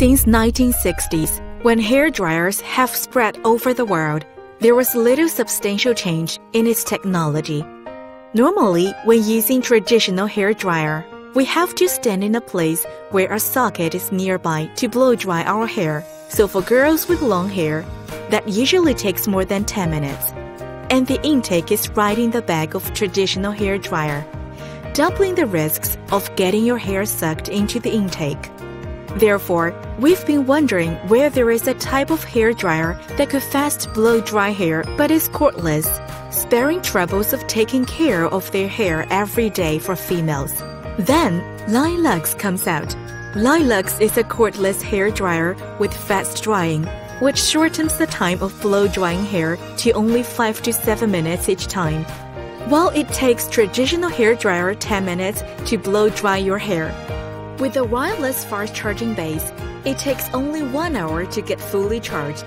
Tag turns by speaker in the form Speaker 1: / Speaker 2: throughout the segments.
Speaker 1: Since 1960s, when hair dryers have spread over the world, there was little substantial change in its technology. Normally, when using traditional hair dryer, we have to stand in a place where a socket is nearby to blow dry our hair. So for girls with long hair, that usually takes more than 10 minutes. And the intake is right in the back of traditional hair dryer, doubling the risks of getting your hair sucked into the intake. Therefore, we've been wondering where there is a type of hair dryer that could fast blow dry hair but is cordless, sparing troubles of taking care of their hair every day for females. Then, Lylux comes out. Lylux is a cordless hair dryer with fast drying, which shortens the time of blow drying hair to only 5 to 7 minutes each time. While it takes traditional hair dryer 10 minutes to blow dry your hair, with a wireless fast charging base, it takes only 1 hour to get fully charged.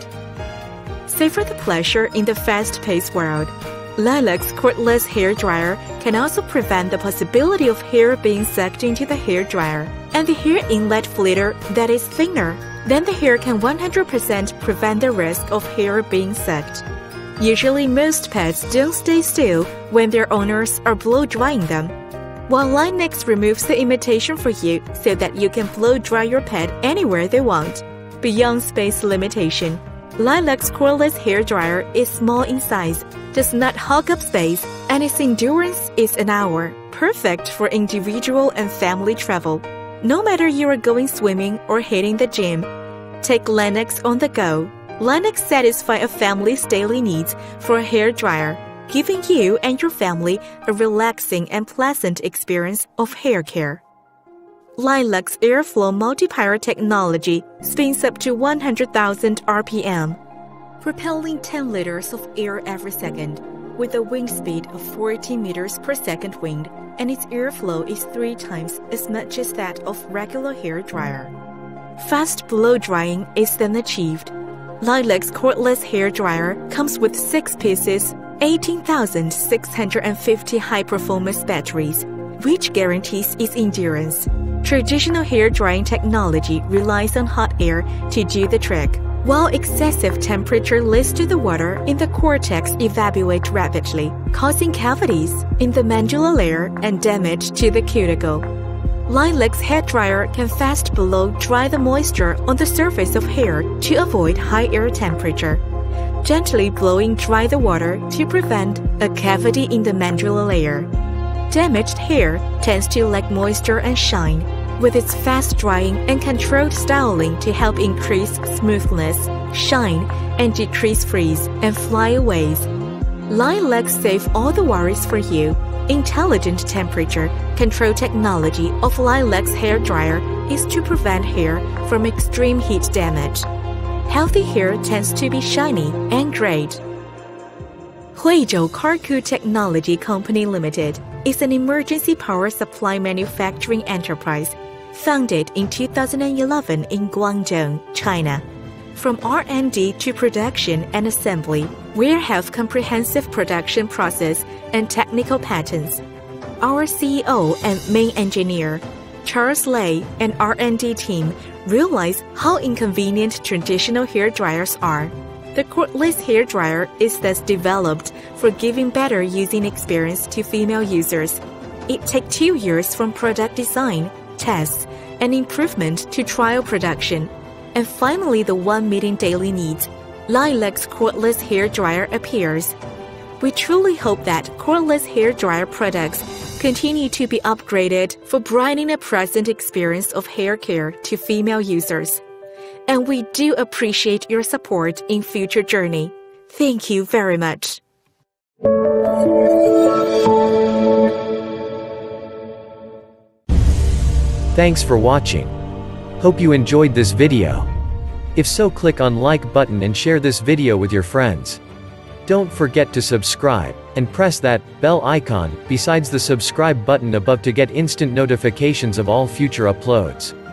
Speaker 1: Savor the pleasure in the fast-paced world. Lylux cordless hair dryer can also prevent the possibility of hair being sucked into the hair dryer, and the hair inlet flitter that is thinner. Then the hair can 100% prevent the risk of hair being sucked. Usually most pets don't stay still when their owners are blow drying them, while Lylux removes the imitation for you so that you can blow dry your pet anywhere they want. Beyond space limitation, Lylux cordless hair dryer is small in size, does not hog up space, and its endurance is an hour, perfect for individual and family travel. No matter you are going swimming or hitting the gym, take Lylux on the go. Lylux satisfies a family's daily needs for a hair dryer, giving you and your family a relaxing and pleasant experience of hair care. Lylux Airflow Multiplier technology spins up to 100,000 RPM, propelling 10 liters of air every second, with a wind speed of 40 meters per second wind, and its airflow is 3 times as much as that of regular hair dryer. Fast blow drying is then achieved. Lylux cordless hair dryer comes with 6 pieces, 18,650 high-performance batteries, which guarantees its endurance. Traditional hair drying technology relies on hot air to do the trick, while excessive temperature leads to the water in the cortex evaporate rapidly, causing cavities in the mandibular layer and damage to the cuticle. Lylux hair dryer can fast blow dry the moisture on the surface of hair to avoid high air temperature, gently blowing dry the water to prevent a cavity in the mandibular layer. Damaged hair tends to lack moisture and shine, with its fast drying and controlled styling to help increase smoothness, shine, and decrease frizz and flyaways. Lylux saves all the worries for you. Intelligent temperature control technology of Lylux hair dryer is to prevent hair from extreme heat damage. Healthy hair tends to be shiny and great. Huizhou Carco Technology Company Limited is an emergency power supply manufacturing enterprise founded in 2011 in Guangzhou, China. From R&D to production and assembly, we have comprehensive production process and technical patents. Our CEO and main engineer, Charles Lei, and R&D team realize how inconvenient traditional hair dryers are. The cordless hair dryer is thus developed for giving better using experience to female users. It takes 2 years from product design, tests, and improvement to trial production. And finally, the one meeting daily needs, Lylux cordless hair dryer appears. We truly hope that cordless hair dryer products continue to be upgraded for brightening a pleasant experience of hair care to female users. And we do appreciate your support in future journey. Thank you very much.
Speaker 2: Thanks for watching. Hope you enjoyed this video. If so, click on like button and share this video with your friends. Don't forget to subscribe, and press that bell icon besides the subscribe button above to get instant notifications of all future uploads.